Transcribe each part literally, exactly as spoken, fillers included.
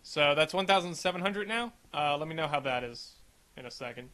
So that's one thousand seven hundred now. Uh, let me know how that is in a second.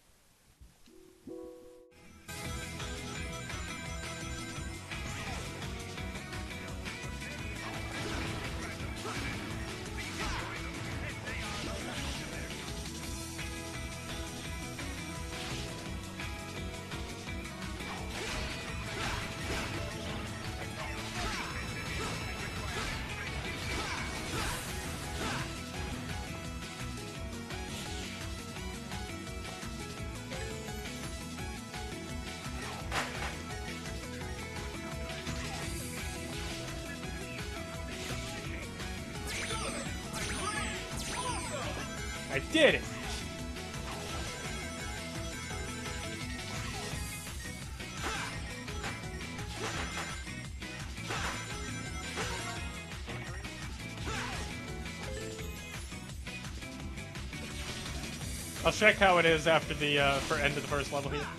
I did it! I'll check how it is after the uh, for end of the first level here.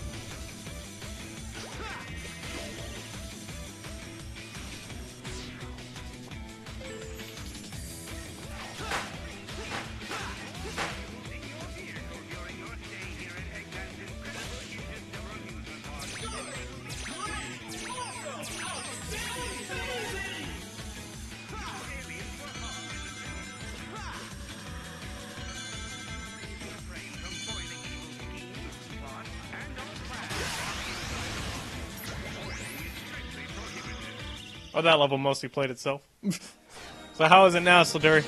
Oh, that level mostly played itself. So how is it now, Sladuri?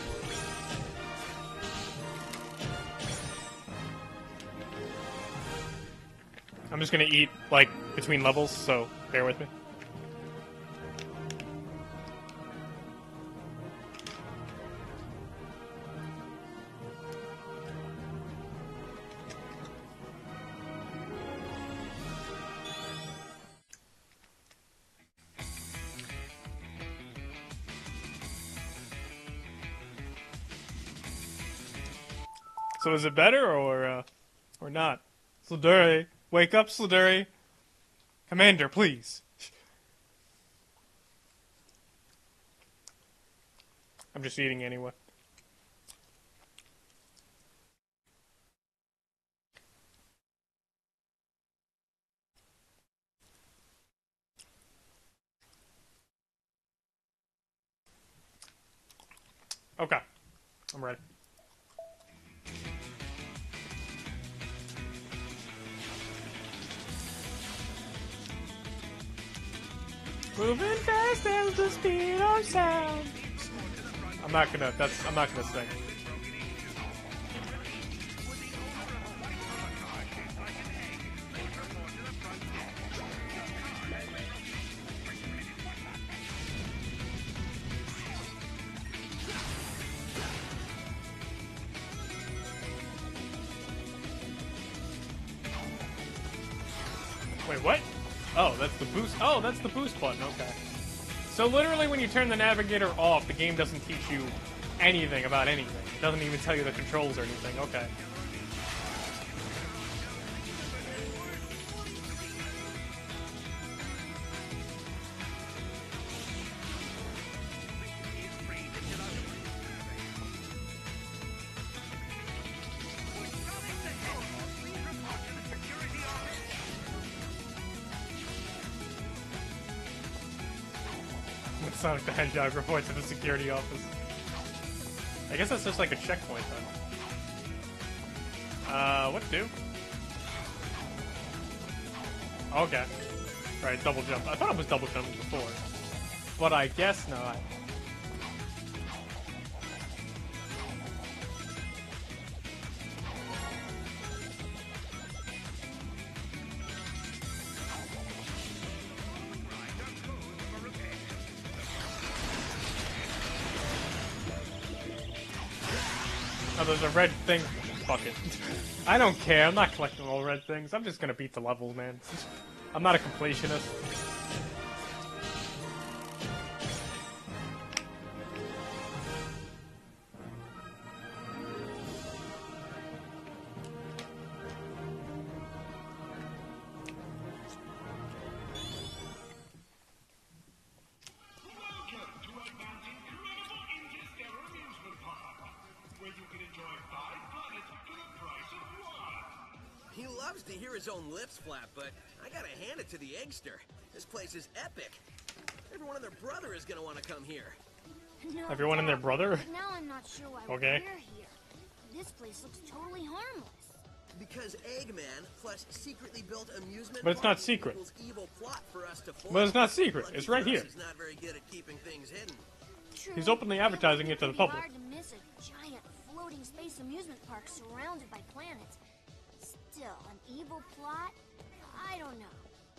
I'm just gonna eat, like, between levels, so bear with me. So is it better or uh, or not? Sladuri, wake up, Sladuri. Commander, please. I'm just eating anyway. Okay, I'm ready. Moving fast as the speed of sound. I'm not gonna. That's. I'm not gonna sing. Wait, what? Oh, that's the boost. Oh, that's the boost button. Okay. So literally, when you turn the navigator off, the game doesn't teach you anything about anything. It doesn't even tell you the controls or anything. Okay. Sonic the Hedgehog reports to the security office. I guess that's just like a checkpoint then. Uh, what to do? Okay. Right, double jump. I thought it was double jumping before. But I guess not. Oh, there's a red thing. Fuck it. I don't care. I'm not collecting all red things. I'm just gonna beat the levels, man. I'm not a completionist. loves to hear his own lips flap, but I gotta hand it to the Eggster. This place is epic. Everyone and their brother is gonna want to come here. No Everyone and their doubt. brother? But now I'm not sure why Okay. we're here. This place looks totally harmless. Because Eggman plus secretly built amusement But it's not park secret. equals evil plot for us to foil. But it's not secret. Lucky It's right for us, here. He's not very good at keeping things hidden. True. He's openly advertising it to the It'd be public. hard to miss a giant floating space amusement park surrounded by planets. Still, an evil plot? I don't know.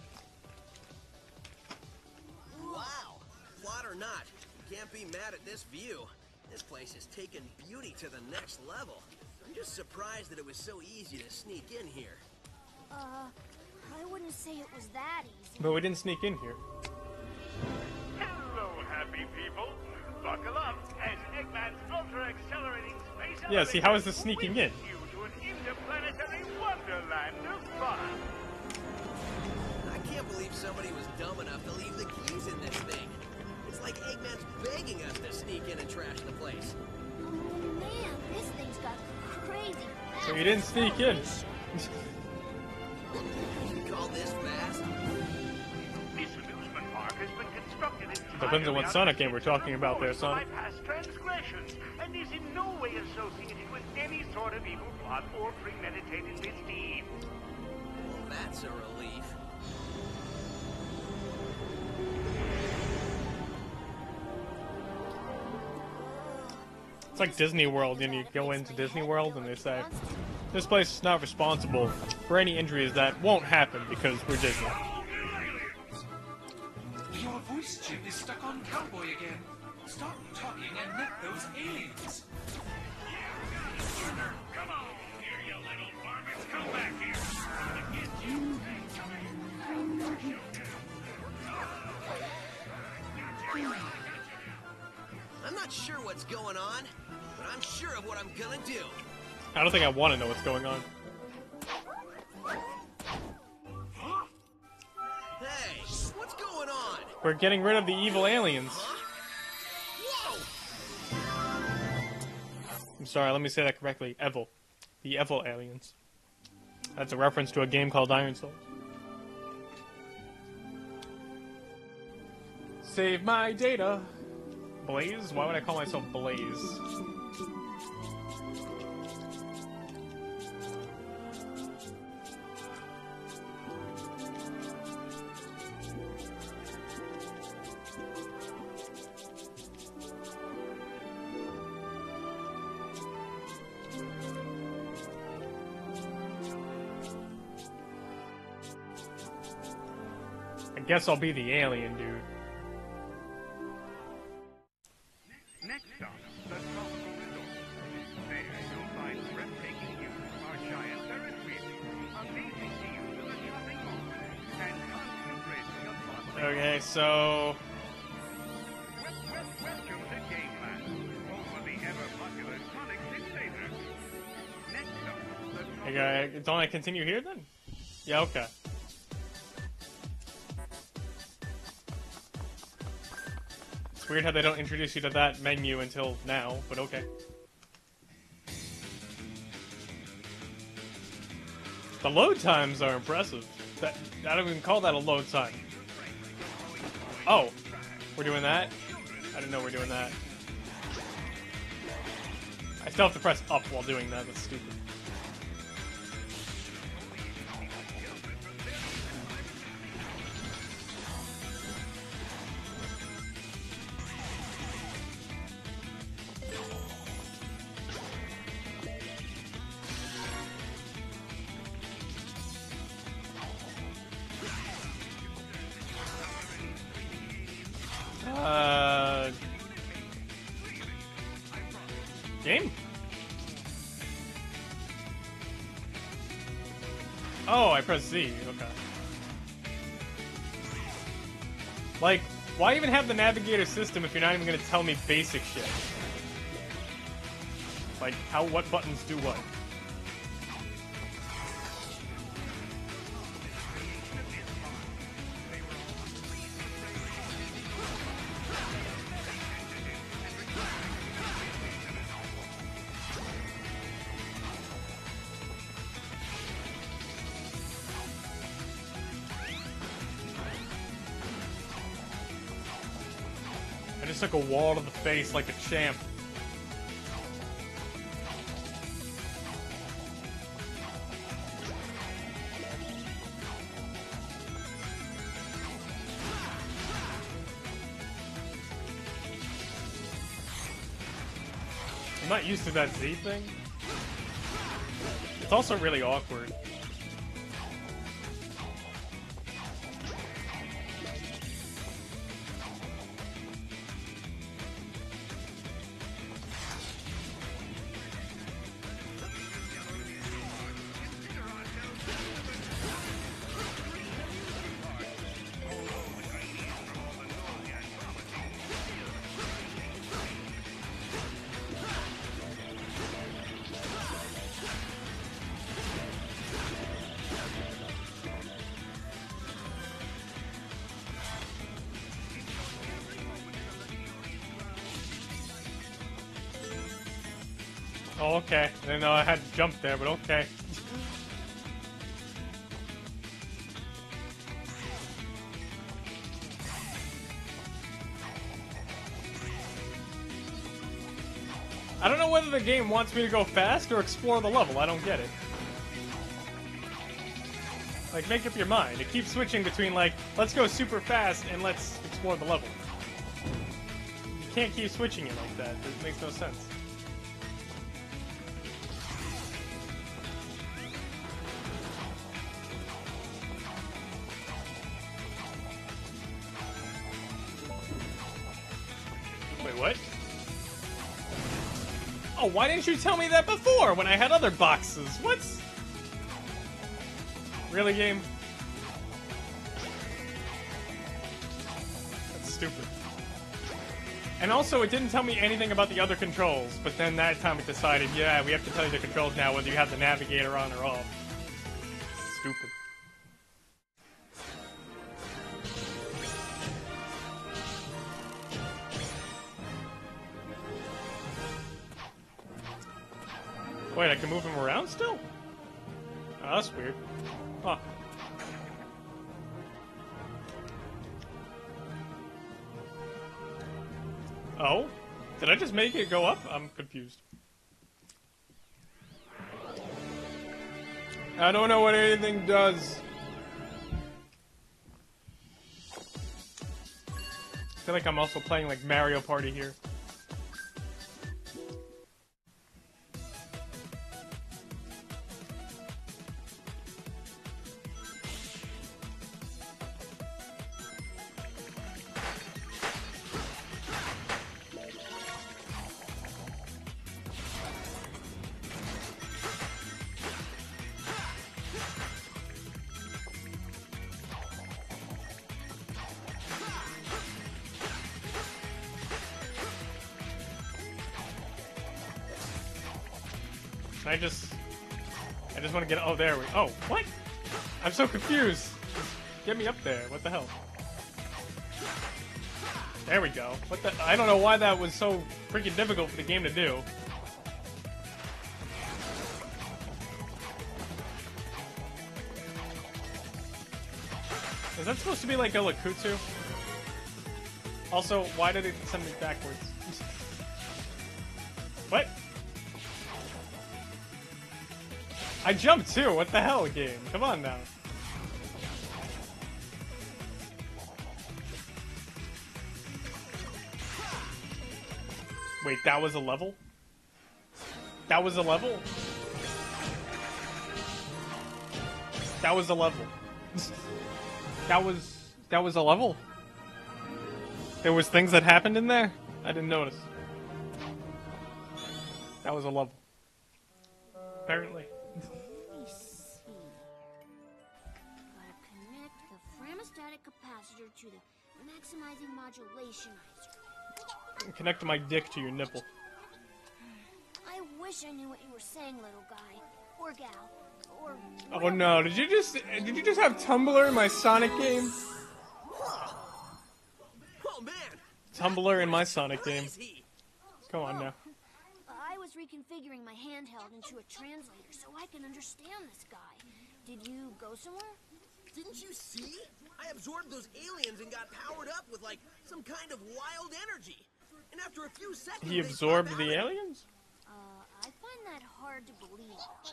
Wow. Plot or not, you can't be mad at this view. This place has taken beauty to the next level. I'm just surprised that it was so easy to sneak in here. Uh, I wouldn't say it was that easy. But we didn't sneak in here. Hello, happy people. Buckle up as Eggman's ultra-accelerating space Yeah, see, how is this elevator sneaking in? whips you to an interplanetary wonderland of fun. I can't believe somebody was dumb enough to leave the keys in this thing. It's like Eggman's begging us to sneak in and trash the place. Oh man, this thing's got crazy fast So you didn't sneak in. You call this fast? This amusement park has been constructed entirely Depends on what out of Sonic game we're secret talking about there, remorse for my Sonic. past transgressions, and is in no way associated with any sort of evil plot or premeditated misdeed. Well, that's a relief. It's like Disney World, and you go into Disney World and they say, this place is not responsible for any injuries that won't happen because we're Disney. Your voice chip is stuck on Cowboy again. Stop talking and net those aliens. Come on, here, you little varmints. Come back here. Get you. I'm not sure what's going on, but I'm sure of what I'm gonna do. I don't think I want to know what's going on. Hey, what's going on? We're getting rid of the evil aliens. Whoa! I'm sorry, let me say that correctly. Evil. The evil aliens. That's a reference to a game called Iron Souls. Save my data. Blaze? Why would I call myself Blaze? I guess I'll be the alien dude. Next stop, the Tropical Resort. There you'll find breathtaking views of our giant Ferris wheel, amazing deals in the shopping mall, and constant racing of fun. Okay, so... Wel- wel- welcome to Gameland, home of the ever-popular Sonic Fixator. Next stop, the Tropical Okay, don't I continue here then? Yeah, okay. It's weird how they don't introduce you to that menu until now, but okay. The load times are impressive. That, I don't even call that a load time. Oh, we're doing that? I didn't know we're doing that. I still have to press up while doing that, that's stupid. Uh, game? Oh, I press Z. Okay. Like, why even have the navigator system if you're not even gonna tell me basic shit? Like, how, what buttons do what? just took a wall to the face like a champ. I'm not used to that Z thing. It's also really awkward. Oh, okay. I didn't know I had to jump there, but okay. I don't know whether the game wants me to go fast or explore the level. I don't get it. Like, make up your mind. It keeps switching between, like, let's go super fast and let's explore the level. You can't keep switching it like that. It makes no sense. Wait, what? Oh, why didn't you tell me that before when I had other boxes? What? Really, game? That's stupid. And also, it didn't tell me anything about the other controls, but then that time it decided, yeah, we have to tell you the controls now, whether you have the navigator on or off. Stupid. Wait, I can move him around still? Oh, that's weird. Huh. Oh? Did I just make it go up? I'm confused. I don't know what anything does. I feel like I'm also playing like Mario Party here. I just... I just want to get... Oh, there we... Oh, what? I'm so confused. Get me up there. What the hell? There we go. What the... I don't know why that was so freaking difficult for the game to do. Is that supposed to be like a Lakutsu? Also, why did it send me backwards? What? I jumped too. What the hell, game? Come on now. Wait, that was a level? That was a level? That was a level. That was... That was a level? There was things that happened in there? I didn't notice. That was a level. Apparently. To the maximizing modulationizer. Connect my dick to your nipple. I wish I knew what you were saying, little guy. Or gal. Or... Oh no, did you just... Did you just have Tumblr in my Sonic game? Oh man! Tumblr in my Sonic game. Crazy. Come on now. I was reconfiguring my handheld into a translator so I can understand this guy. Did you go somewhere? Didn't you see? I absorbed those aliens and got powered up with, like, Some kind of wild energy. And after a few seconds, He they absorbed pop the out. aliens? Uh, I find that hard to believe.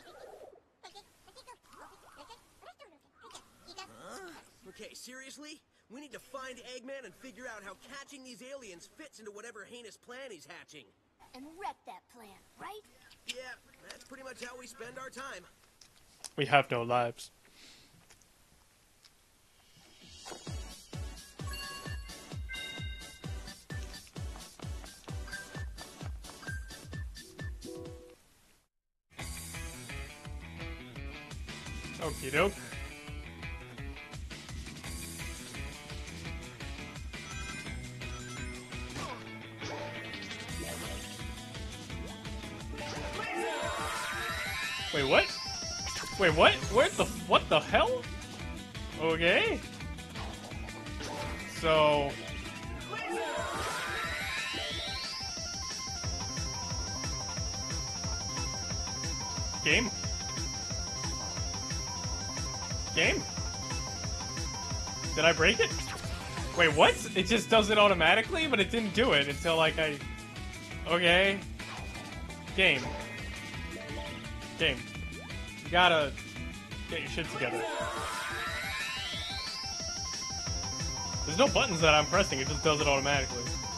Huh? Okay, seriously? We need to find Eggman and figure out how catching these aliens fits into whatever heinous plan he's hatching. And wreck that plan, right? Yeah, that's pretty much how we spend our time. We have no lives. Okie doke. Wait, what? Wait, what? Where the? What the hell? Okay. So. Game? Game? Did I break it? Wait, what? It just does it automatically, but it didn't do it until, like, I... Okay. Game. Game. You gotta get your shit together. There's no buttons that I'm pressing, it just does it automatically.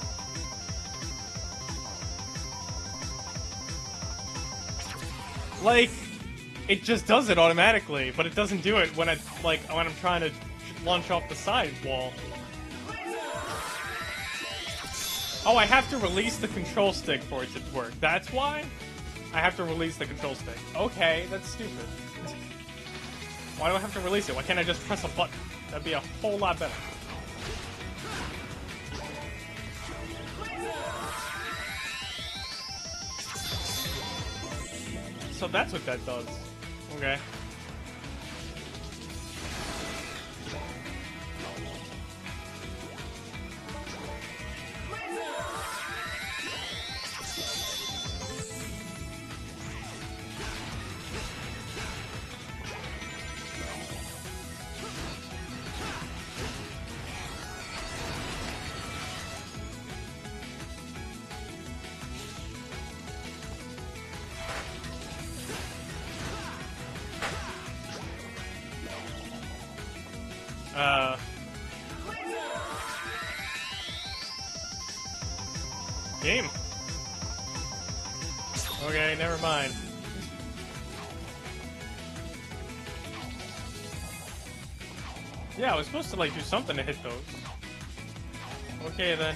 Like, it just does it automatically, but it doesn't do it when I, like, when I'm trying to launch off the side wall. Oh, I have to release the control stick for it to work. That's why? I have to release the control stick. Okay, that's stupid. Why do I have to release it? Why can't I just press a button? That'd be a whole lot better. So that's what that does. Okay. Uh... Game. Okay, never mind. Yeah, I was supposed to, like, do something to hit those. Okay, then.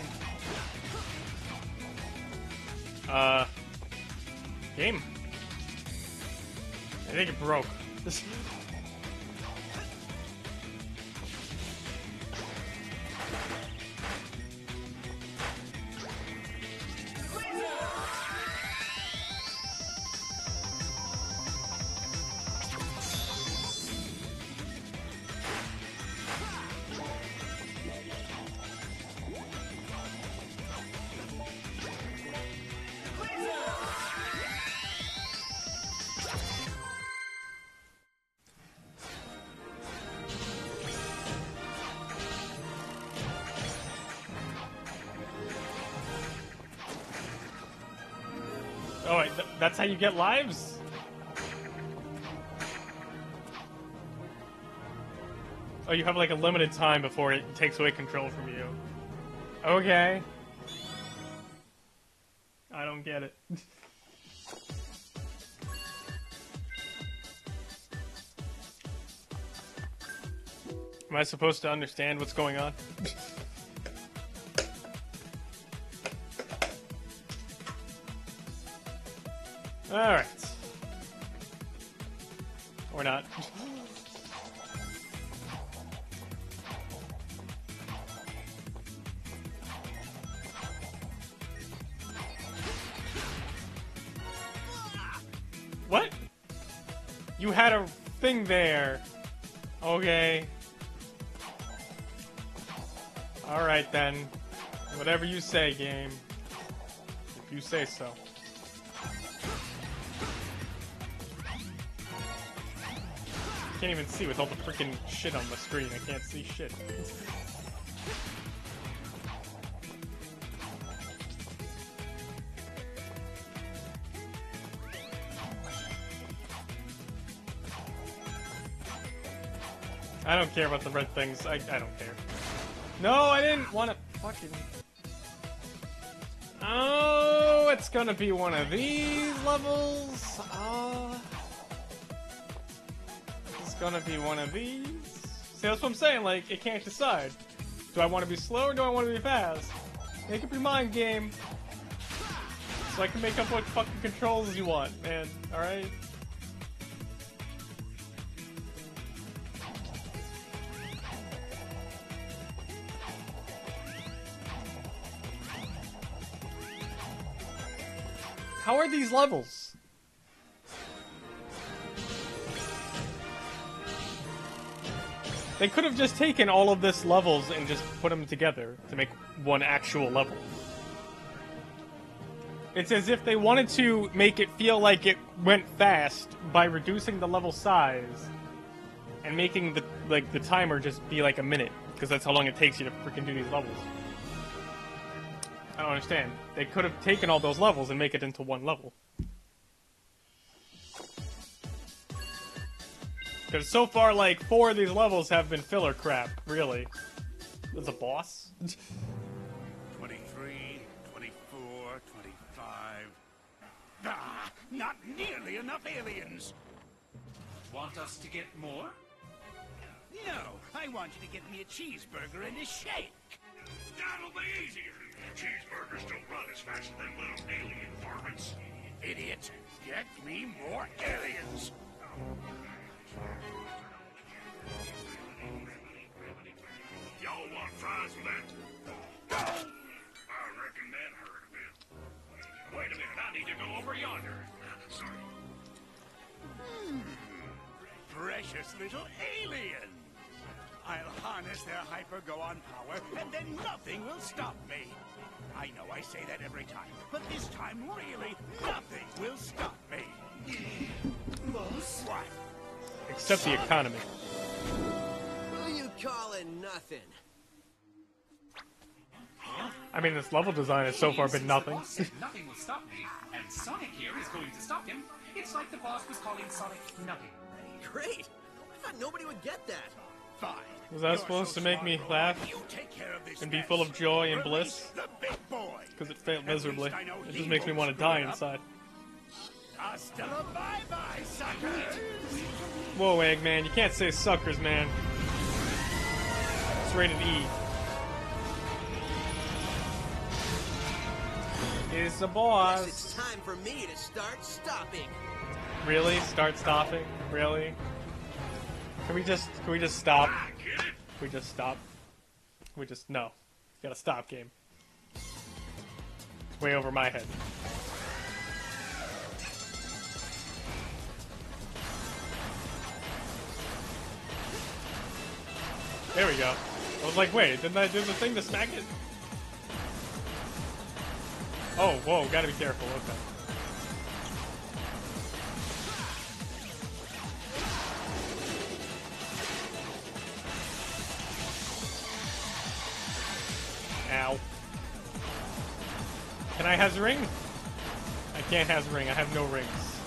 Uh... Game. I think it broke. This... Oh, wait, th that's how you get lives? Oh, you have like a limited time before it takes away control from you. Okay. I don't get it. Am I supposed to understand what's going on? Alright. Or not. What? You had a thing there. Okay. Alright then. Whatever you say, game. If you say so. Can't even see with all the freaking shit on the screen. I can't see shit. I don't care about the red things. I, I don't care. No, I didn't want to fucking... Oh, it's gonna be one of these levels. Uh, it's gonna be one of these. See, that's what I'm saying. Like, it can't decide. Do I want to be slow or do I want to be fast? Make up your mind, game. So I can make up what fucking controls you want, man. All right. How are these levels? They could have just taken all of this levels and just put them together to make one actual level. It's as if they wanted to make it feel like it went fast by reducing the level size and making the like the timer just be like a minute, because that's how long it takes you to freaking do these levels. I don't understand. They could have taken all those levels and make it into one level. Because so far, like, four of these levels have been filler crap, really. There's a boss? twenty-three, twenty-four, twenty-five. Ah, not nearly enough aliens. Want us to get more? No, I want you to get me a cheeseburger and a shake. That'll be easier. Cheeseburgers don't run as fast as them little alien varmints. Idiot, get me more aliens. Y'all want fries with that? I reckon that hurt a bit. Wait a minute, I need to go over yonder. Sorry. Hmm. Precious little alien. I'll harness their hyper-go-on power, and then nothing will stop me. I know I say that every time, but this time, really, nothing will stop me. Boss? What? Except the economy. Who you calling nothing? I mean, this level design has so far been nothing. The boss said nothing will stop me, and Sonic here is going to stop him. It's like the boss was calling Sonic nothing. Great. I thought nobody would get that. Fine. Was that You're supposed so to make smart, me Roland. laugh You take care of this and be mess. full of joy and Release bliss? the big boy. Because it failed At least miserably. I know It he just makes me won't want to screw die it up. inside. Hasta la bye-bye, suckers. Whoa, Eggman, you can't say suckers, man. It's rated E. Is the Guess boss. it's time for me to start stopping. Really? Start stopping? Really? Can we just can we just stop? I get it. Can we just stop? Can we just no. You gotta stop, game. It's way over my head. There we go. I was like, wait, didn't I do the thing to smack it? Oh, whoa, gotta be careful, okay. Ow. Can I has ring? I can't has ring, I have no rings.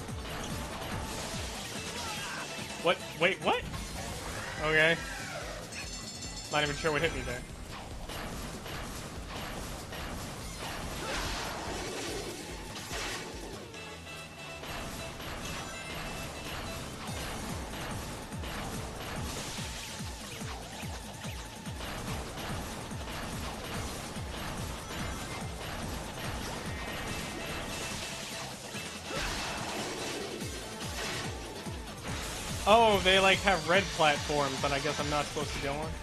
What? Wait, what? Okay. Not even sure what hit me there. Oh, they like have red platforms, but I guess I'm not supposed to go on.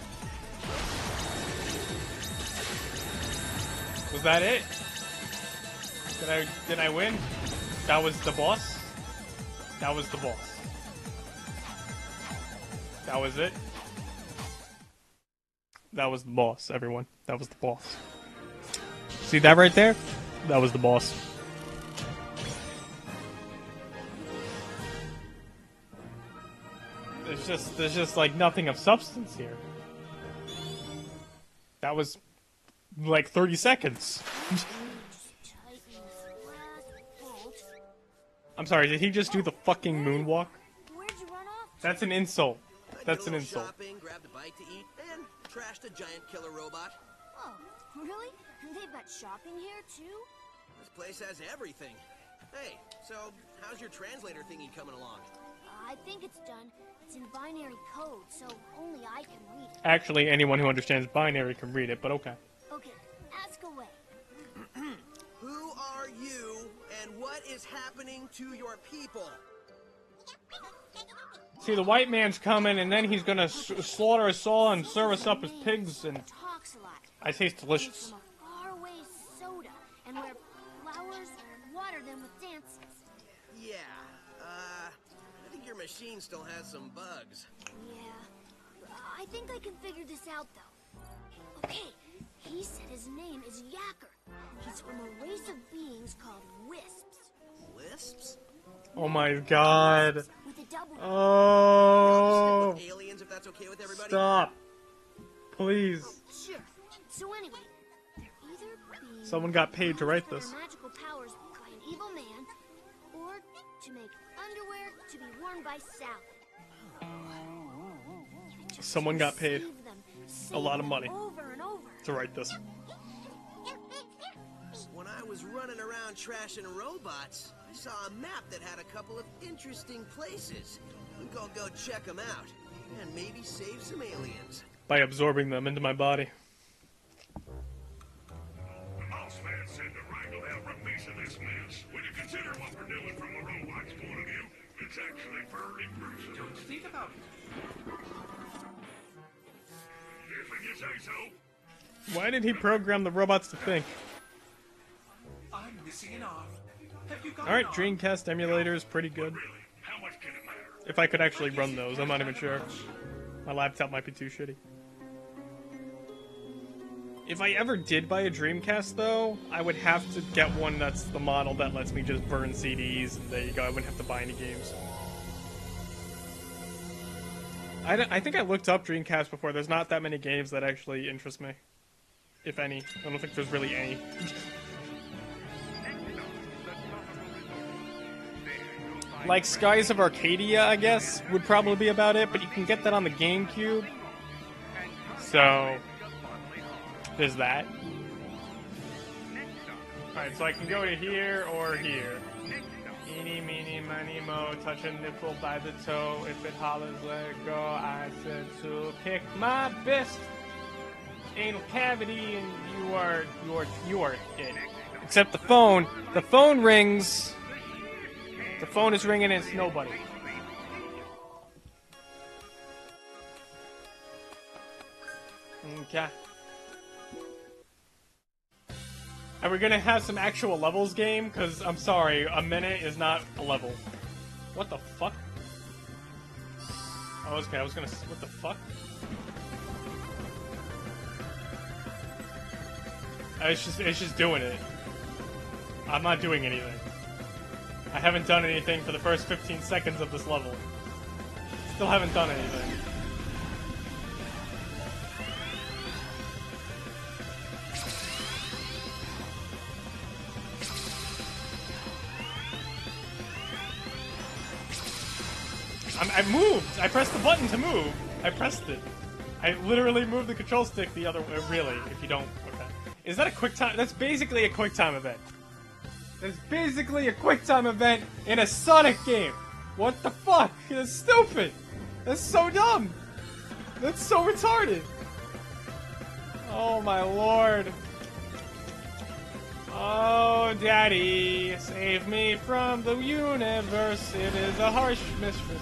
Was that it? Did I did I win? That was the boss? That was the boss. That was it? That was the boss, everyone. That was the boss. See that right there? That was the boss. There's just there's just like nothing of substance here. That was like thirty seconds. Tighten this last bolt. I'm sorry, did he just do the fucking moonwalk? Where'd you run off? That's an insult. I That's did an a little insult. shopping, grabbed a bite to eat, and trashed a giant killer robot. Oh, really? They've got shopping here, too? This place has everything. Hey, so how's your translator thingy coming along? Uh, I think it's done. It's in binary code, so only I can read it. Actually, anyone who understands binary can read it, but okay. Okay, ask away. Who are you, and what is happening to your people? See, the white man's coming, and then he's gonna s slaughter us all and serve us up as pigs, and Talks a lot. I taste He's delicious. from a faraway soda, and where flowers water them with dances. Yeah, uh, I think your machine still has some bugs. Yeah, I think I can figure this out, though. Okay, he said his name is Yacker. He's from a race of beings called Wisps. Lisps? Oh my god. With a double. Oh. Stick with aliens if that's okay with everybody? Stop. Please. Sure. So anyway, either be Someone got paid to write used for this. their magical powers by an evil man, or to make underwear to be worn by Sally. Just Someone got paid save them, a lot of save them money over and over. to write this. When I was running around trashing robots, I saw a map that had a couple of interesting places. I'm gonna go check them out, and maybe save some aliens. By absorbing them into my body. The boss man said to wrangle every piece of this mess. When you consider what we're doing from a robot's point of view, it's actually fairly gruesome. Don't think about it. If you say so. Why did he program the robots to think? I'm missing an arm. Have you got Alright, an arm? Dreamcast emulator is pretty good. Really, how much can it matter? If I could actually run those, I'm not even sure. My laptop might be too shitty. If I ever did buy a Dreamcast, though, I would have to get one that's the model that lets me just burn C Ds, and there you go, I wouldn't have to buy any games. I, don't- I think I looked up Dreamcast before. There's not that many games that actually interest me. If any. I don't think there's really any. Like Skies of Arcadia, I guess, would probably be about it, but you can get that on the GameCube. So, there's that. Alright, so I can go to here or here. Eeny, meeny, miny, mo, touch a nipple by the toe. If it hollers, let it go. I said to pick my best anal cavity, and you are, you are, you are it. Except the phone. The phone rings. The phone is ringing and it's nobody. Okay. Are we gonna have some actual levels game? Because, I'm sorry, a minute is not a level. What the fuck? Oh, okay, I was gonna... What the fuck? Uh, It's just, it's just doing it. I'm not doing anything. I haven't done anything for the first fifteen seconds of this level. Still haven't done anything. I'm, I moved! I pressed the button to move! I pressed it. I literally moved the control stick the other way. Really, if you don't... Okay. Is that a quick time? That's basically a quick time event. It's basically a quick time event in a Sonic game. What the fuck? That's stupid. That's so dumb. That's so retarded. Oh my lord. Oh, daddy, save me from the universe. It is a harsh mistress.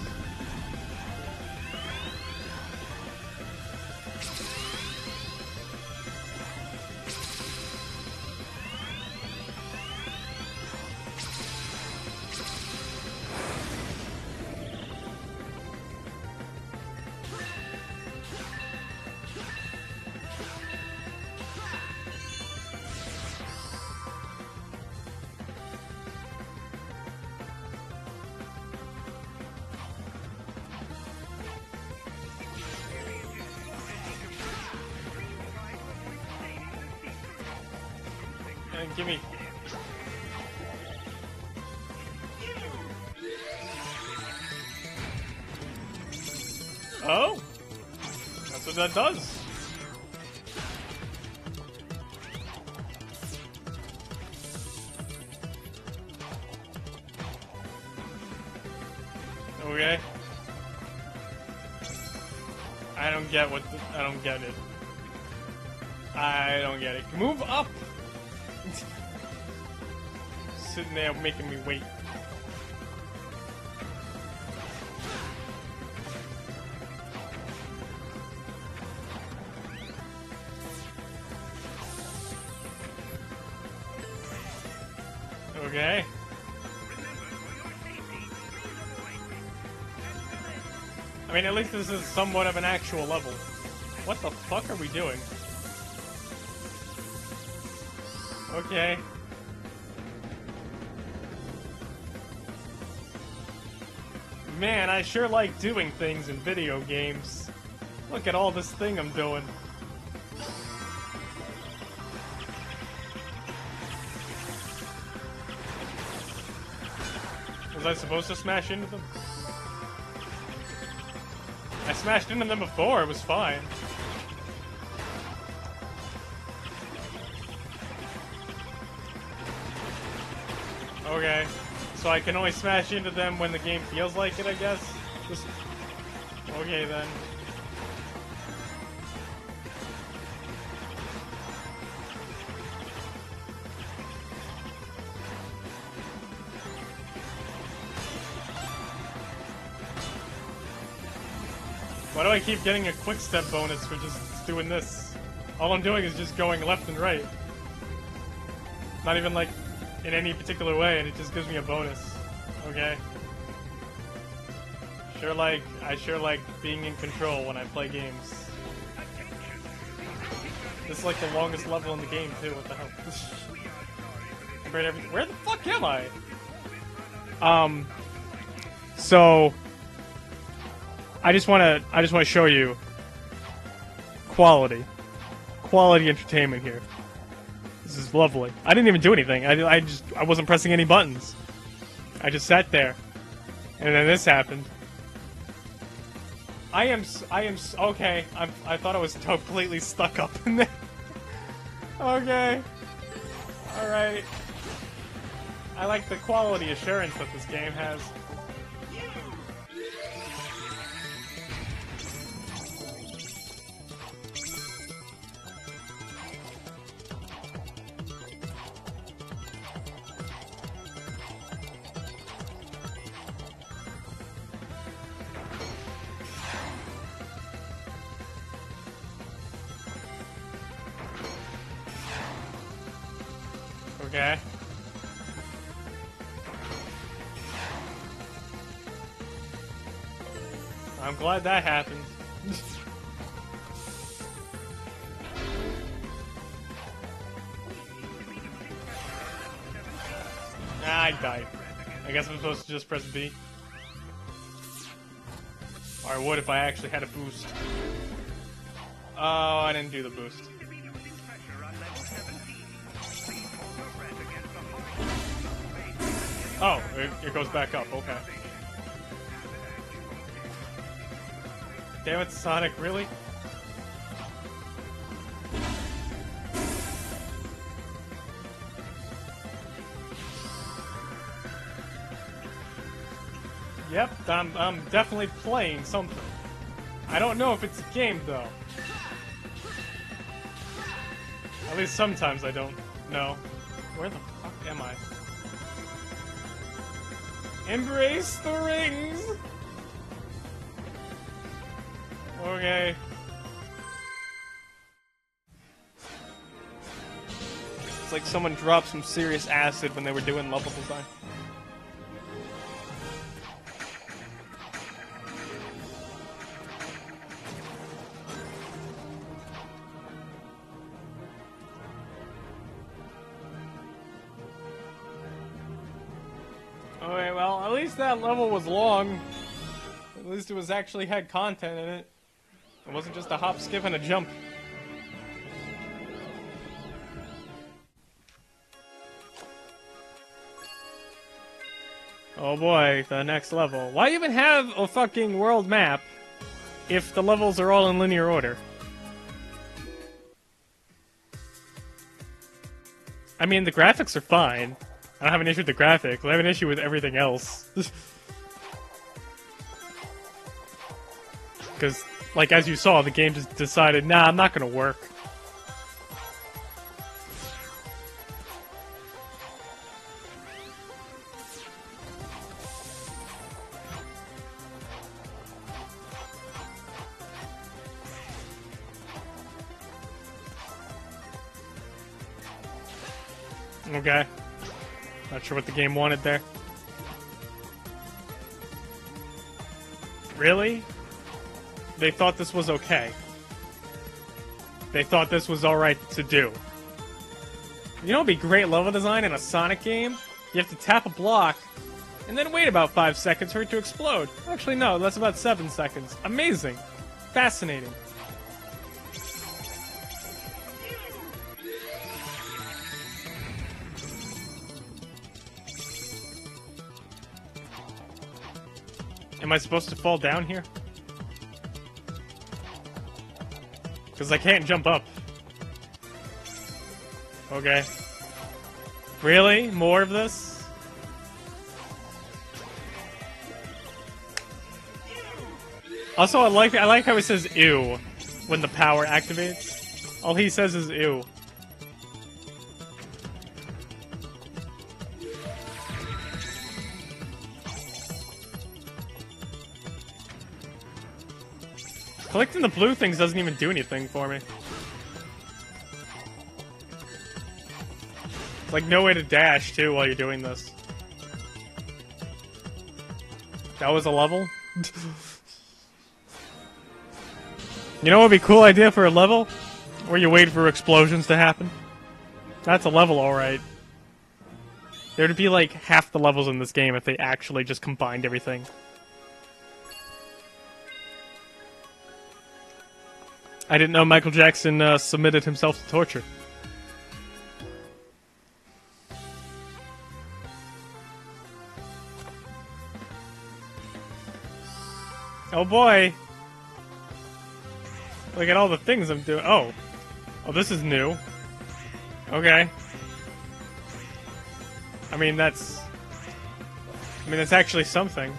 And give me. Oh? That's what that does. Okay. I don't get what the, I don't get it. I don't get it. Move up! Sitting there making me wait. Okay. I mean, at least this is somewhat of an actual level. What the fuck are we doing? Okay. Man, I sure like doing things in video games. Look at all this thing I'm doing. Was I supposed to smash into them? I smashed into them before, it was fine. Okay. So I can only smash into them when the game feels like it, I guess? Just... Okay, then. Why do I keep getting a quick step bonus for just doing this? All I'm doing is just going left and right. Not even like in any particular way, and it just gives me a bonus. Okay. Sure like, I sure like being in control when I play games. This is like the longest level in the game too, what the hell? Compared to everything. Where the fuck am I? Um, so... I just want to, I just want to show you quality. Quality entertainment here. This is lovely. I didn't even do anything. I, I just, I wasn't pressing any buttons. I just sat there. And then this happened. I am, I am, okay. I'm, I thought I was completely stuck up in there. Okay. Alright. I like the quality assurance that this game has. Okay. I'm glad that happened. Ah, I died. I guess I'm supposed to just press B. Or I would if I actually had a boost. Oh, I didn't do the boost. Oh, it, it goes back up, okay. Damn it, Sonic, really? Yep, I'm, I'm definitely playing something. I don't know if it's a game, though. At least sometimes I don't know. Where the fuck am I? Embrace the rings! Okay. It's like someone dropped some serious acid when they were doing level design. Okay, well, at least that level was long. At least it was actually had content in it. It wasn't just a hop, skip, and a jump. Oh boy, the next level. Why even have a fucking world map if the levels are all in linear order. I mean, the graphics are fine. I don't have an issue with the graphics. I have an issue with everything else. Because, like, as you saw, the game just decided, nah, I'm not gonna work. Okay. Not sure what the game wanted there. Really? They thought this was okay. They thought this was alright to do. You know what'd be great level design in a Sonic game? You have to tap a block, and then wait about five seconds for it to explode. Actually, no, that's about seven seconds. Amazing. Fascinating. Am I supposed to fall down here? Because I can't jump up. Okay. Really? More of this? Also, I like I like how it says ew when the power activates. All he says is ew. Collecting the blue things doesn't even do anything for me. Like, no way to dash, too, while you're doing this. That was a level? You know what would be a cool idea for a level? Where you wait for explosions to happen? That's a level, alright. There'd be, like, half the levels in this game if they actually just combined everything. I didn't know Michael Jackson uh, submitted himself to torture. Oh boy! Look at all the things I'm doing. Oh. Oh, this is new. Okay. I mean, that's... I mean, that's actually something.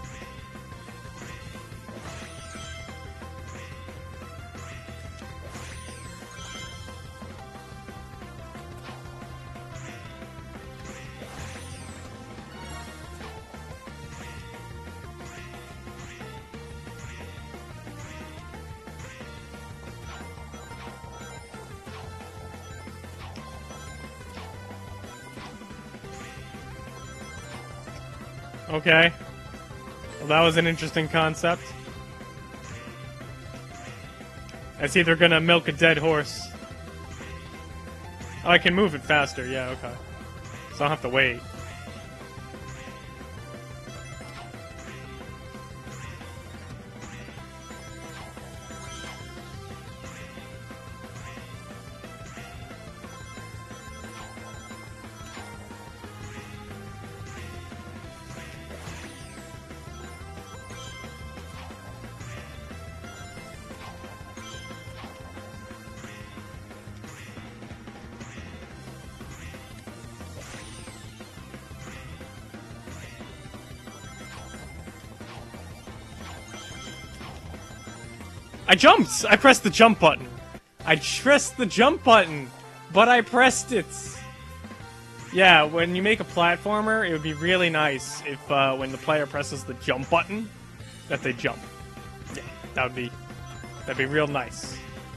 Okay. Well, that was an interesting concept. It's either gonna milk a dead horse. Oh, I can move it faster. Yeah, okay. So I don't have to wait. I jumped! I pressed the jump button. I pressed the jump button, but I pressed it. Yeah, when you make a platformer, it would be really nice if uh, when the player presses the jump button, that they jump. Yeah, that would be, that'd be real nice.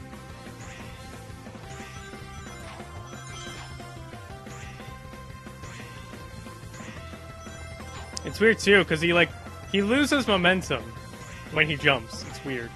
It's weird too, because he like, he loses momentum when he jumps. It's weird.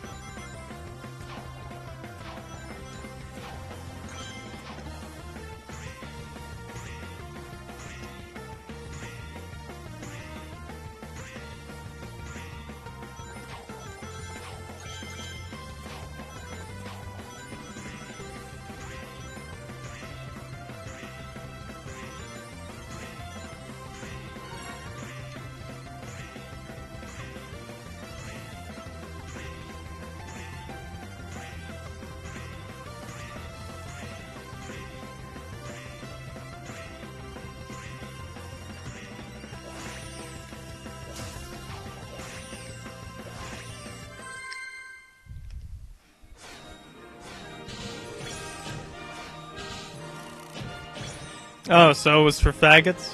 Oh, so it was for faggots?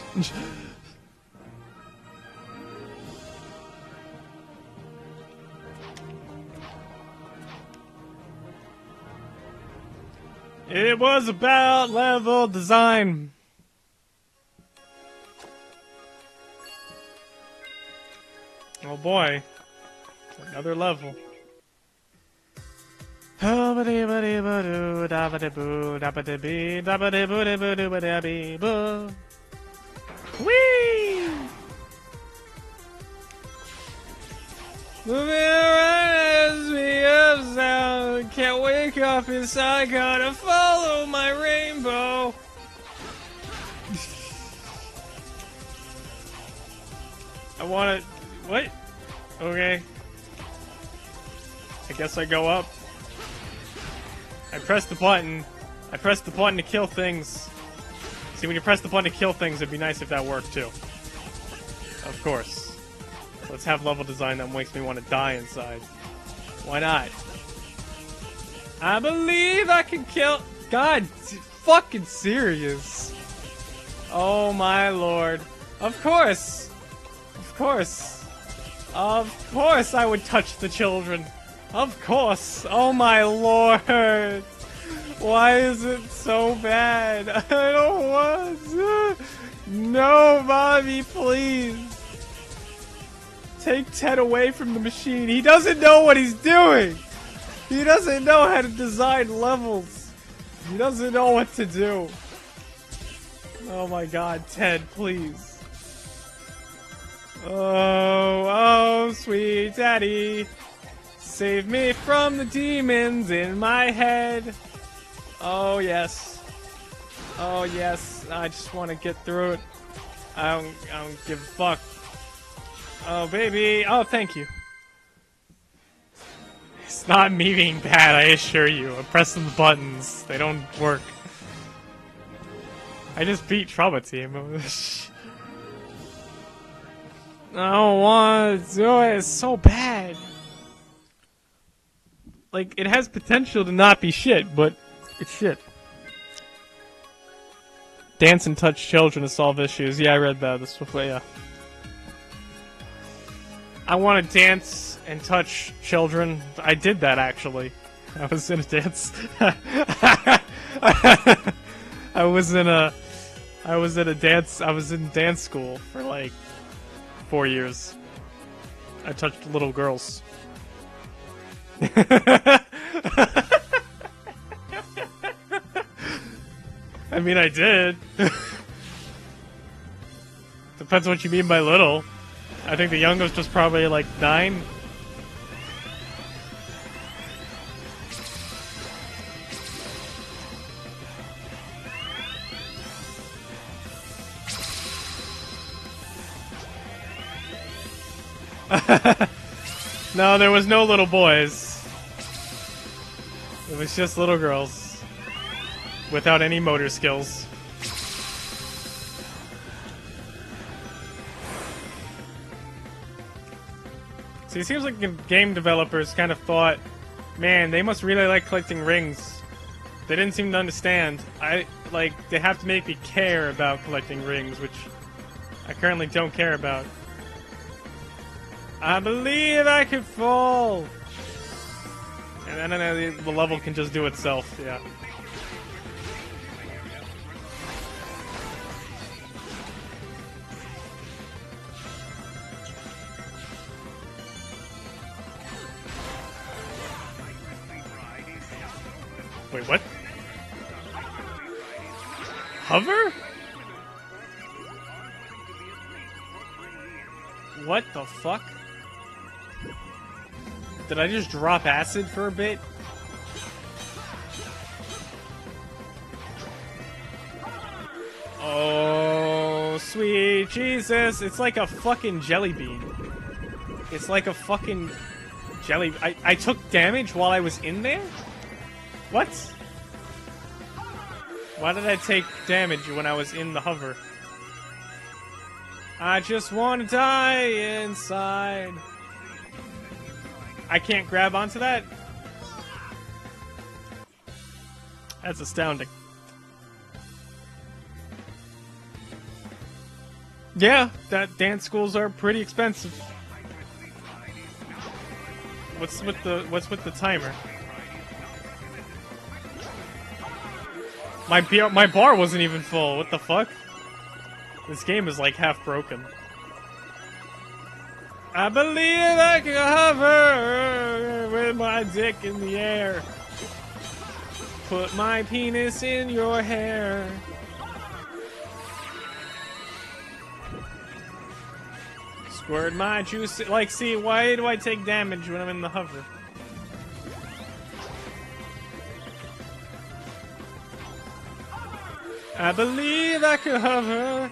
It was about level design. Oh boy. Another level. Whee! Moving around as we up sound. Can't wake up inside, gotta follow my rainbow. I wanna. What? Okay. I guess I go up. I press the button. I press the button to kill things. See, when you press the button to kill things, it'd be nice if that worked too. Of course. Let's have level design that makes me want to die inside. Why not? I believe I can kill. God, fucking serious. Oh my lord. Of course. Of course. Of course I would touch the children. Of course. Oh my lord. Why is it so bad? I don't want to. No, mommy, please. Take Ted away from the machine. He doesn't know what he's doing. He doesn't know how to design levels. He doesn't know what to do. Oh my god, Ted, please. Oh, oh, sweet daddy. Save me from the demons in my head. Oh, yes. Oh, yes. I just want to get through it. I don't, I don't give a fuck. Oh, baby. Oh, thank you. It's not me being bad, I assure you. I'm pressing the buttons. They don't work. I just beat Trauma Team. I don't want to do it. It's so bad. Like, it has potential to not be shit, but it's shit. Dance and touch children to solve issues. Yeah, I read that. This was, yeah. I want to dance and touch children. I did that, actually. I was in a dance. I was in a... I was in a dance... I was in dance school for, like, four years. I touched little girls. I mean, I did. Depends what you mean by little. I think the youngest was probably like nine. No, there was no little boys. It was just little girls. Without any motor skills. See, it seems like game developers kind of thought, man, they must really like collecting rings. They didn't seem to understand. I, like, they have to make me care about collecting rings, which I currently don't care about. I believe I can fall! And then uh, the, the level can just do itself, yeah. Wait, what? Hover? What the fuck? Did I just drop acid for a bit? Oh, sweet Jesus. It's like a fucking jelly bean. It's like a fucking jelly... I, I took damage while I was in there? What? Why did I take damage when I was in the hover? I just want to die inside. I can't grab onto that? That's astounding. Yeah, that dance schools are pretty expensive. What's with the what's with the timer? My beer, my bar wasn't even full. What the fuck? This game is like half broken. I believe I can hover with my dick in the air. Put my penis in your hair. Squirt my juice. Like, see, why do I take damage when I'm in the hover? I believe I could hover.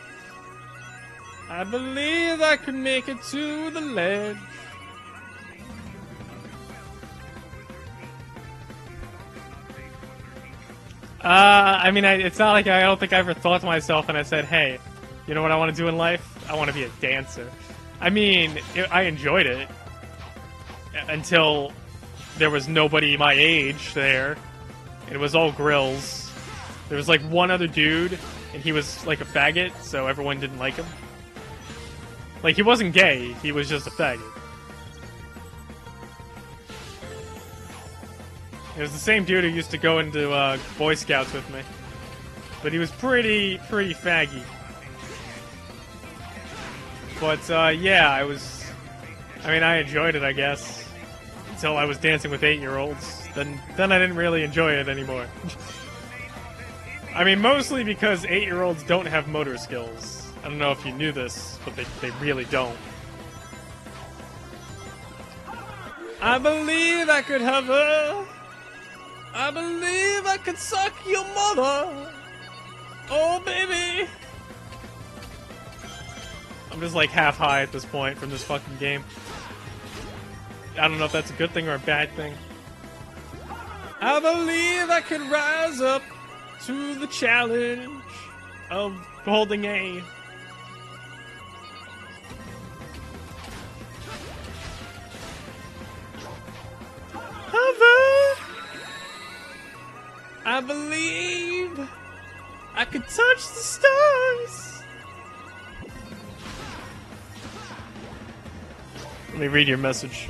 I believe I could make it to the ledge. Uh, I mean, I, it's not like I, I don't think I ever thought to myself and I said, hey, you know what I want to do in life? I want to be a dancer. I mean, it, I enjoyed it until there was nobody my age there. It was all grills. There was like one other dude, and he was like a faggot, so everyone didn't like him. Like, he wasn't gay, he was just a faggot. It was the same dude who used to go into uh, Boy Scouts with me. But he was pretty, pretty faggy. But, uh, yeah, I was... I mean, I enjoyed it, I guess. Until I was dancing with eight-year-olds. Then, then I didn't really enjoy it anymore. I mean, mostly because eight-year-olds don't have motor skills. I don't know if you knew this, but they, they really don't. I believe I could hover. I believe I could suck your mother. Oh, baby. I'm just like half high at this point from this fucking game. I don't know if that's a good thing or a bad thing. I believe I could rise up to the challenge of holding A. Hover. I believe I could touch the stars. Let me read your message.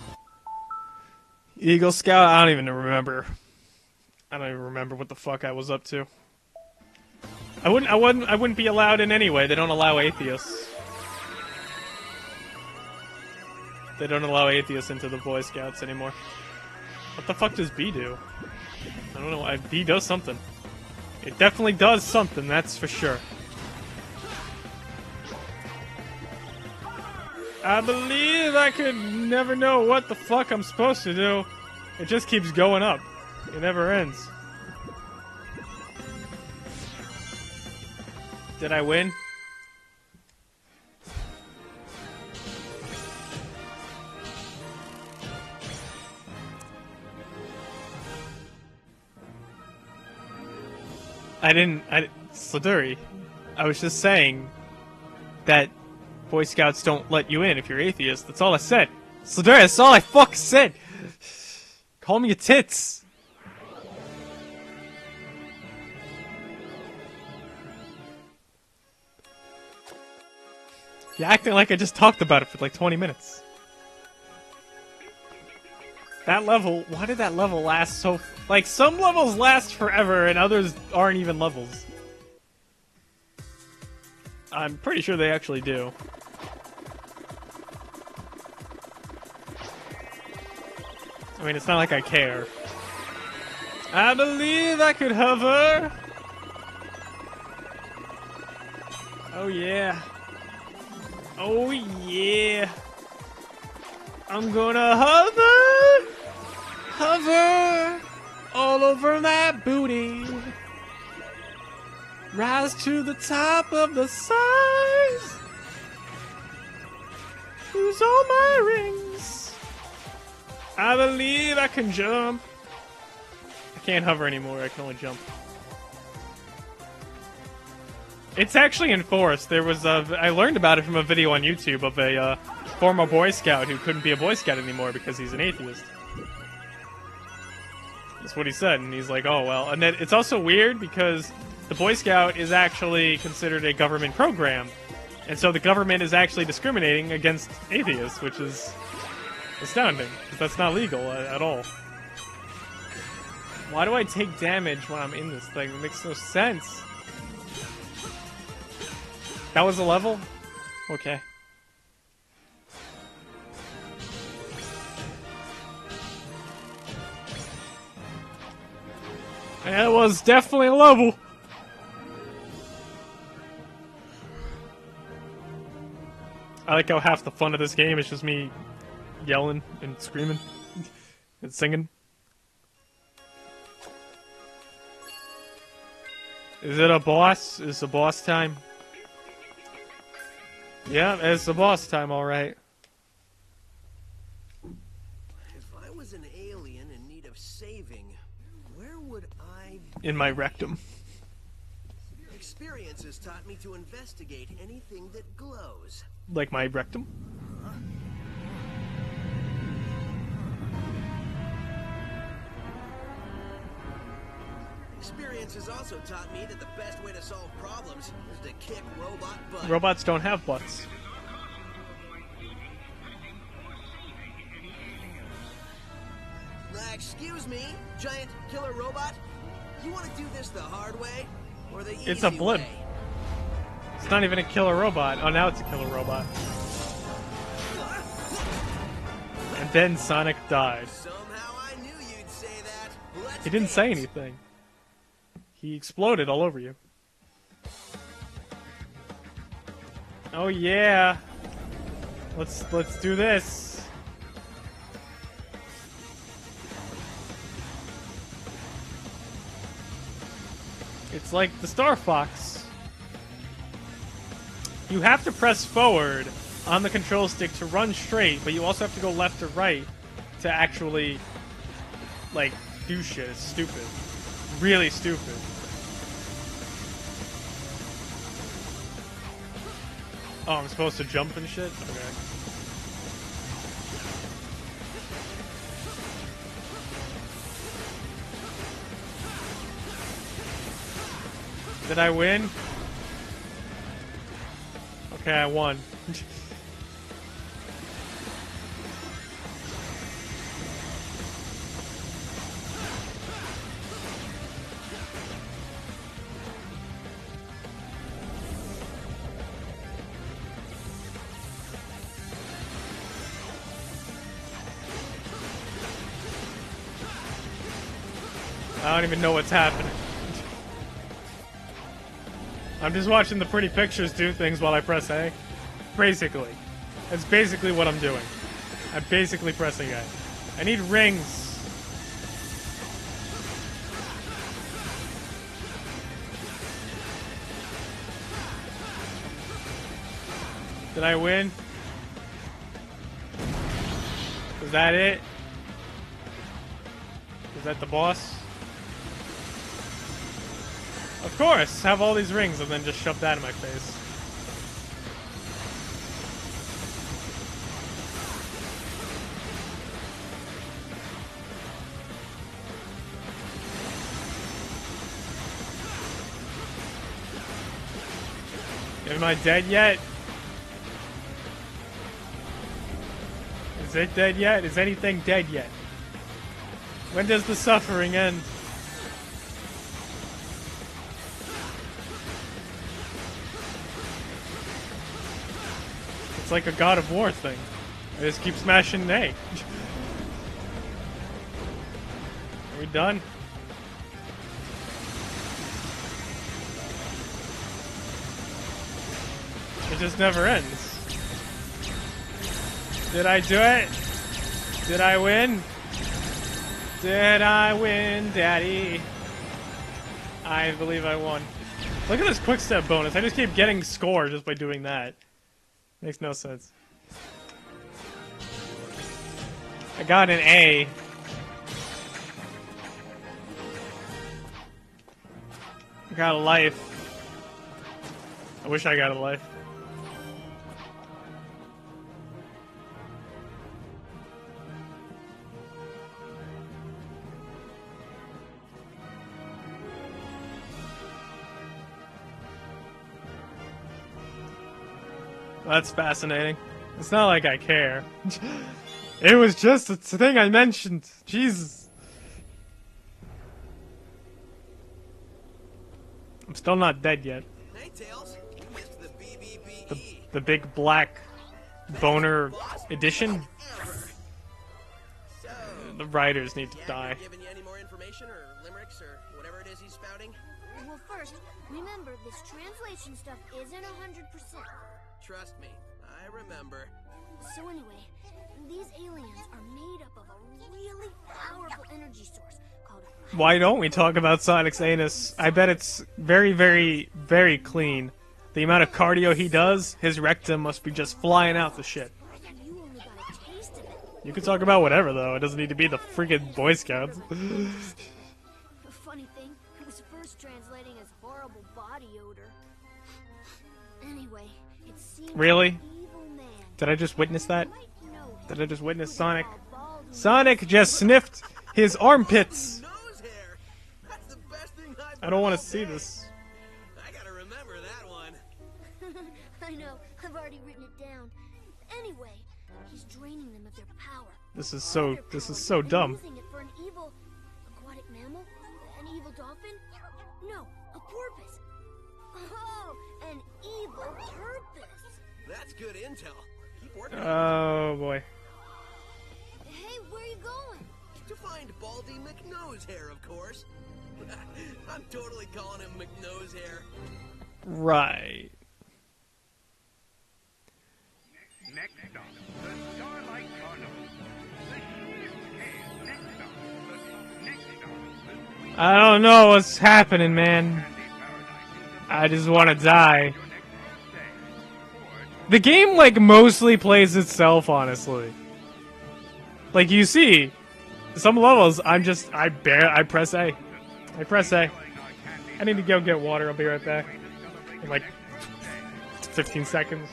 Eagle Scout, I don't even remember. I don't even remember what the fuck I was up to. I wouldn't I wouldn't I wouldn't be allowed in anyway. They don't allow atheists. They don't allow atheists into the Boy Scouts anymore. What the fuck does B do? I don't know. I, B does something. It definitely does something, that's for sure. I believe I could never know what the fuck I'm supposed to do. It just keeps going up. It never ends. Did I win? I didn't... I, Sladuri, I was just saying that Boy Scouts don't let you in if you're atheist. That's all I said. Sladuri, that's all I fucking said! Call me your tits! You're acting like I just talked about it for like twenty minutes. That level, why did that level last so... Like, some levels last forever and others aren't even levels. I'm pretty sure they actually do. I mean, it's not like I care. I believe I could hover. Oh, yeah. Oh, yeah. I'm gonna hover. Hover all over that booty. Rise to the top of the size. Use all my rings. I believe I can jump. I can't hover anymore, I can only jump. It's actually enforced. There was a, I learned about it from a video on YouTube of a uh, former Boy Scout who couldn't be a Boy Scout anymore because he's an atheist. That's what he said, and he's like, oh, well. And then it's also weird because the Boy Scout is actually considered a government program. And so the government is actually discriminating against atheists, which is astounding, because that's not legal at, at all. Why do I take damage when I'm in this thing? It makes no sense. That was a level? Okay. That was definitely a level. I like how half the fun of this game is just me yelling and screaming and singing. Is it a boss? Is the boss time? Yeah, it's the boss time, alright. If I was an alien in need of saving, where would I be? In my rectum. Experience has taught me to investigate anything that glows. Like my rectum? Experience has also taught me that the best way to solve problems is to kick robot butt. Robots don't have butts. Uh, excuse me, giant killer robot? You want to do this the hard way or the easy It's a blimp. way? It's not even a killer robot. Oh, now it's a killer robot. And then Sonic died. Somehow I knew you'd say that. Let's He didn't say dance. anything. He exploded all over you. Oh yeah. Let's let's do this. It's like the Star Fox. You have to press forward on the control stick to run straight, but you also have to go left or right to actually, like, do shit. It's stupid. Really stupid. Oh, I'm supposed to jump and shit? Okay. Did I win? Okay, I won. I don't even know what's happening. I'm just watching the pretty pictures do things while I press A. Basically. That's basically what I'm doing. I'm basically pressing A. I need rings. Did I win? Was that it? Was that the boss? Of course! Have all these rings and then just shove that in my face. Am I dead yet? Is it dead yet? Is anything dead yet? When does the suffering end? It's like a God of War thing. I just keep smashing A. Are we done? It just never ends. Did I do it? Did I win? Did I win, Daddy? I believe I won. Look at this quick step bonus. I just keep getting score just by doing that. Makes no sense. I got an A. I got a life. I wish I got a life. That's fascinating. It's not like I care. It was just a thing I mentioned. Jesus. I'm still not dead yet. Hey, Tails. You missed the B B B E. The, the big black boner edition. So, The writers need to Yacker die. giving you any more information or limericks or whatever it is he's spouting? Well, first, remember this translation stuff isn't a hundred percent. Trust me, I remember. So anyway, these aliens are made up of a really powerful energy source called. Why don't we talk about Sonic's anus? I bet it's very, very, very clean. The amount of cardio he does, his rectum must be just flying out the shit. You only got a taste of it. You can talk about whatever, though. It doesn't need to be the freaking Boy Scouts. A funny thing, it was first translating as horrible body odor. Anyway, it seems Really? an evil man Did I just witness that? might know Did I just witness Sonic? how bald he Sonic just sniffed his armpits! Nose hair. That's the best thing I've I don't want heard to all see day. this. I gotta remember that one. I know, I've already written it down. Anyway, he's draining them of their power. This is so, Their this power is so and dumb. Using it for an evil aquatic mammal? An evil dolphin? No, a porpoise. Oh, an evil purpose. That's good intel. Keep working. Oh boy. Hey, where are you going? To find Baldy McNose hair, of course. I'm totally calling him McNose hair. Right. Next stop, the Starlight Carnival. The sheer scale. Next stop, the next stop, the sweet I don't know what's happening, man. candy paradise. I just want to die. Your next birthday. Or The game, like, mostly plays itself, honestly. Like, you see, some levels, I'm just, I bear, I press A. I press A. I need to go get water, I'll be right back. In like fifteen seconds.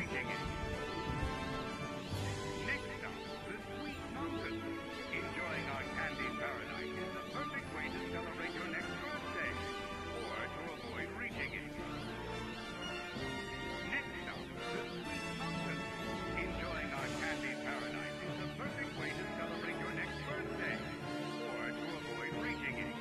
next stop, the Sweet Mountain. Enjoying our candy paradise is the perfect way to celebrate your next birthday, or to avoid reaching it. Next stop, the Sweet Mountain. Enjoying our candy paradise is the perfect way to celebrate your next birthday, or to avoid reaching it.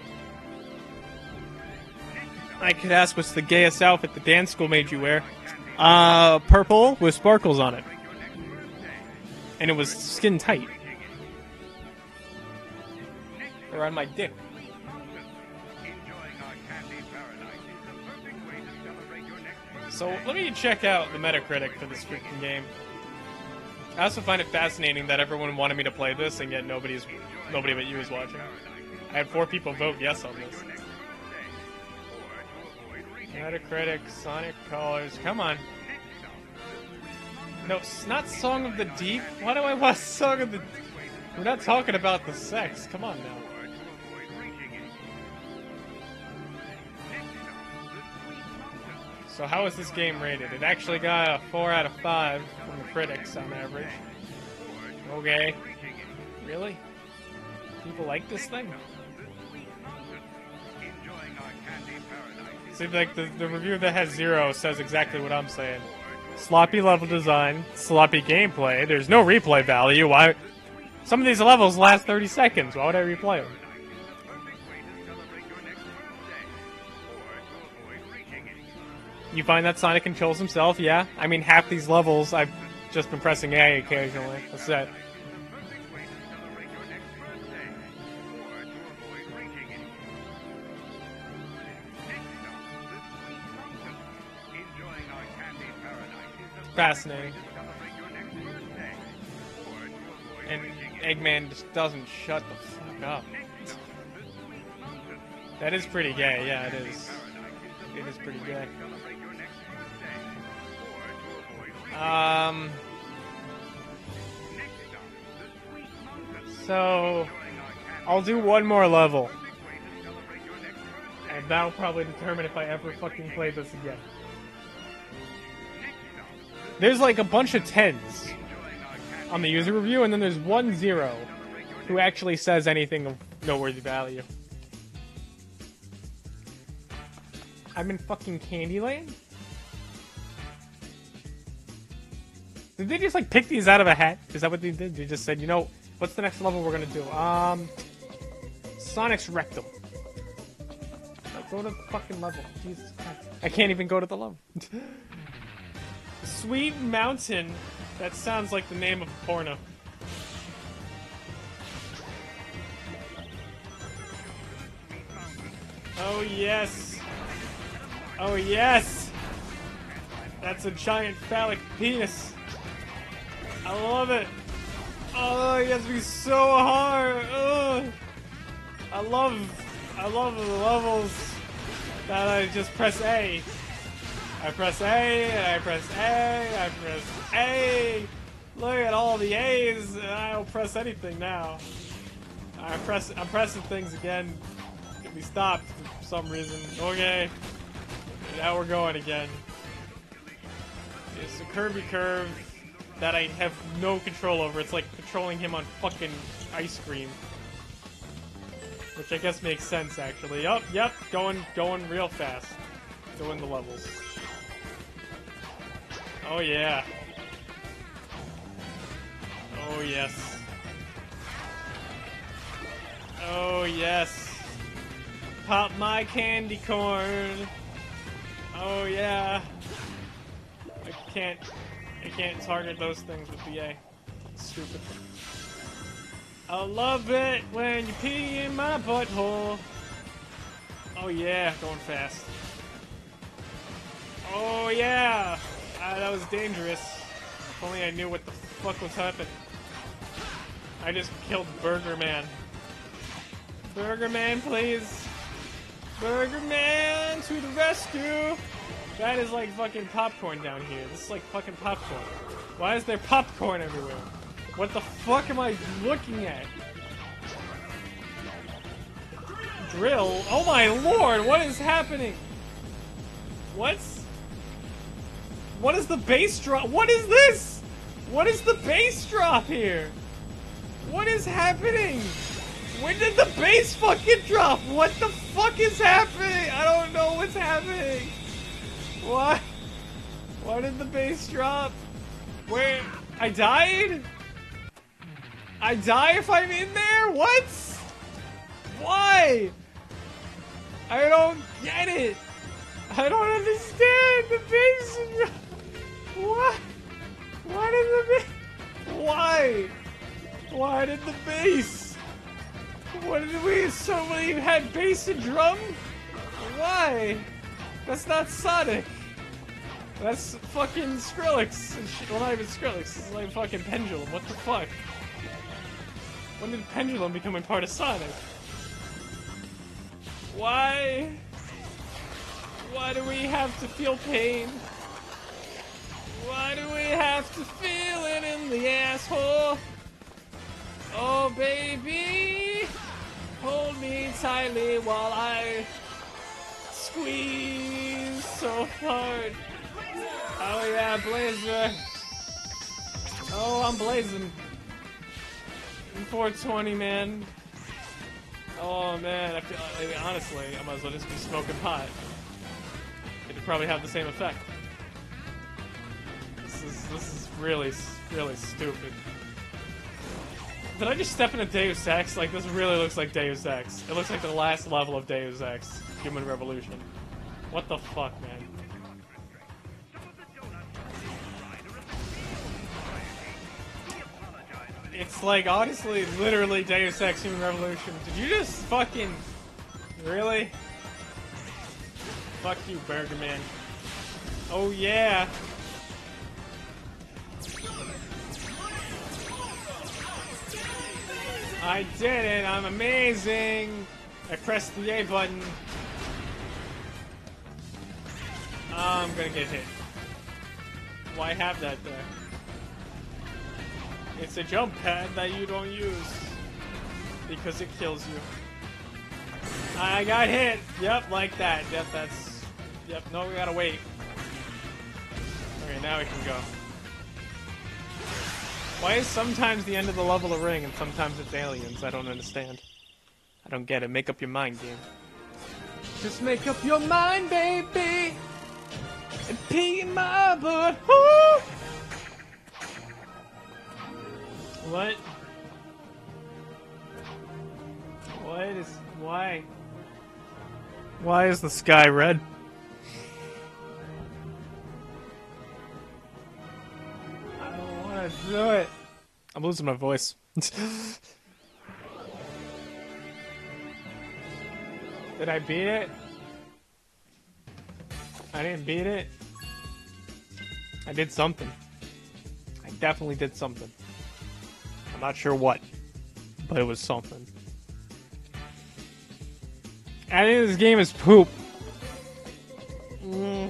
I could ask what's the gayest outfit the dance school made you wear. Uh, purple with sparkles on it. And it was skin tight. They're on my dick. So let me check out the Metacritic for this freaking game. I also find it fascinating that everyone wanted me to play this and yet nobody's nobody but you is watching. I had four people vote yes on this. Metacritic, Sonic Colors, come on. No, it's not Song of the Deep. Why do I watch Song of the... We're not talking about the sex. Come on now. So how is this game rated? It actually got a four out of five from the critics on average. Okay. Really? People like this thing? See, like, the, the review that has zero says exactly what I'm saying. Sloppy level design, sloppy gameplay, there's no replay value, why... Some of these levels last thirty seconds, why would I replay them? You find that Sonic controls himself, yeah? I mean, half these levels, I've just been pressing A occasionally. That's it. Fascinating. And Eggman just doesn't shut the fuck up. That is pretty gay, yeah, it is. It is pretty gay. Um... So... I'll do one more level. And that'll probably determine if I ever fucking play this again. There's like a bunch of tens on the user review, and then there's one zero who actually says anything of noteworthy value. I'm in fucking Candyland? Did they just like pick these out of a hat? Is that what they did? They just said, you know, what's the next level we're gonna do? Um, Sonic's Rectum. Like, go to the fucking level. Jesus Christ. I can't even go to the level. Sweet Mountain. That sounds like the name of a porno. Oh yes. Oh yes. That's a giant phallic penis. I love it. Oh, it gets me so hard. Ugh. I love, I love the levels that I just press A. I press A, and I press A, I press A. Look at all the A's, and I don't press anything now. I press, I'm pressing things again. We stopped for some reason. Okay. Now we're going again. It's a Kirby curve that I have no control over. It's like controlling him on fucking ice cream. Which I guess makes sense, actually. Yup, yep, going, going real fast. Doing the levels. Oh yeah. Oh yes. Oh yes. Pop my candy corn. Oh yeah. I can't I can't target those things with the A. It's stupid. I love it when you pee in my butthole. Oh yeah, going fast. Oh yeah! Ah, that was dangerous. If only I knew what the fuck was happening. I just killed Burger Man. Burger Man, please. Burger Man to the rescue! That is like fucking popcorn down here. This is like fucking popcorn. Why is there popcorn everywhere? What the fuck am I looking at? Drill? Oh my lord, what is happening? What's... What is the bass drop? What is this? What is the bass drop here? What is happening? When did the bass fucking drop? What the fuck is happening? I don't know what's happening. Why? Why did the bass drop? Where? I died? I die if I'm in there? What? Why? I don't get it. I don't understand the bass drop. What? Why did the bass? Why? Why did the bass? What did we? Somebody had bass and drum? Why? That's not Sonic. That's fucking Skrillex. Well, not even Skrillex. It's like fucking Pendulum. What the fuck? When did Pendulum become a part of Sonic? Why? Why do we have to feel pain? Why do we have to feel it in the asshole? Oh, baby, hold me tightly while I squeeze so hard. Oh yeah, Blazer. Oh, I'm blazing. four twenty, man. Oh man, I feel, I mean, honestly, I might as well just be smoking pot. It'd probably have the same effect. This is this is really really stupid. Did I just step into Deus Ex? Like, this really looks like Deus Ex. It looks like the last level of Deus Ex, Human Revolution. What the fuck, man? It's like, honestly, literally Deus Ex Human Revolution. Did you just fucking... Really? Fuck you, Burger Man. Oh, yeah. I did it! I'm amazing! I pressed the A button. I'm gonna get hit. Why have that there? It's a jump pad that you don't use. Because it kills you. I got hit! Yep, like that. Yep, that's... Yep, no, we gotta wait. Okay, now we can go. Why is sometimes the end of the level a ring and sometimes it's aliens? I don't understand. I don't get it. Make up your mind, game. Just make up your mind, baby! And pee in my butt! Woo! What? What is... Why? Why is the sky red? I don't want to do it. I'm losing my voice. Did I beat it? I didn't beat it. I did something. I definitely did something. I'm not sure what, but it was something. I think this game is poop. Mm.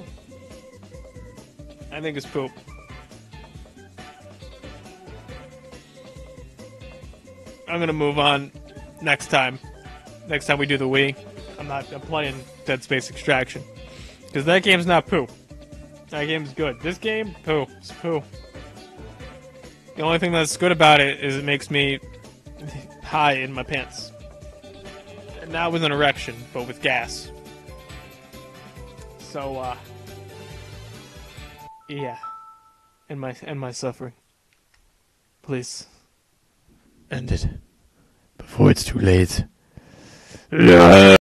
I think it's poop. I'm gonna move on next time. Next time we do the Wii, I'm not I'm playing Dead Space Extraction. Because that game's not poo. That game's good. This game, poo. It's poo. The only thing that's good about it is it makes me high in my pants. And not with an erection, but with gas. So, uh... yeah. And my, and my suffering. Please. End it. Before it's too late.